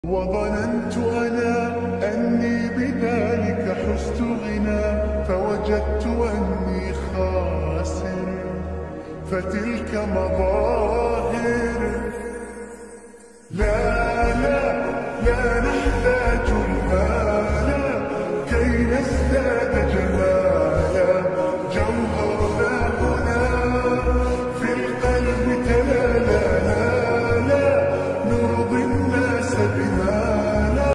وظننت أنا أني بذلك حزت غنى، فوجدت أني خاسر، فتلك مظاهر